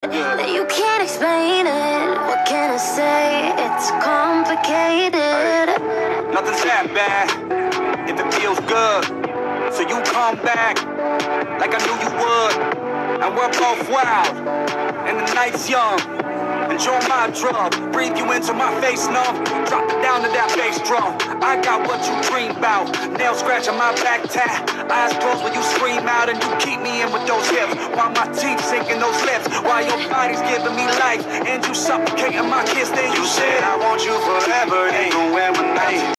that you can't explain it. What can I say? It's complicated. Nothing's that bad if it feels good. So you come back like I knew you would. And we're both wild, and the night's young. Enjoy my drug, breathe you into my face numb. Drop it down to that bass drum. I got what you dream about. Nail scratching my back tat. Eyes closed when you scream out, and you keep me in with those hips. While my teeth sinking those lips. While your body's giving me life, and you suffocating my kiss. Then you said I want you forever, even when we're not